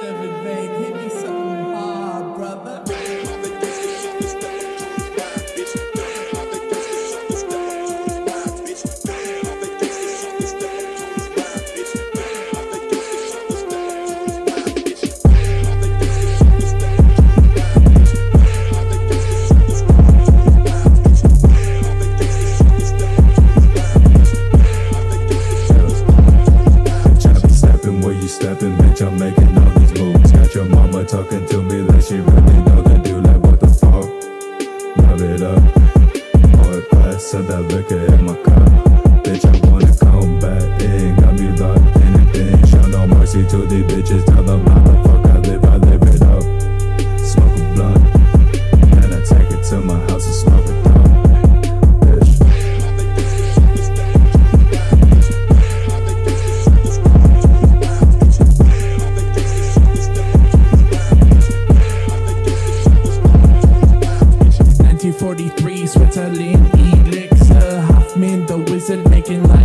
Seven Vein, hit me something hard, brother. Stepping, bitch, I'm making all these moves. Got your mama talking to me like she really know the do. Like, what the fuck? Love it up. Pour a glass of that liquor in my cup. Bitch, I wanna come back in. Got me locked in a thing. Show no mercy to these bitches. Tell them how the fuck I live it up. Smoke a blunt, and I take it to my house and smoke it down. Switzerland elixir, Hoffman the wizard making life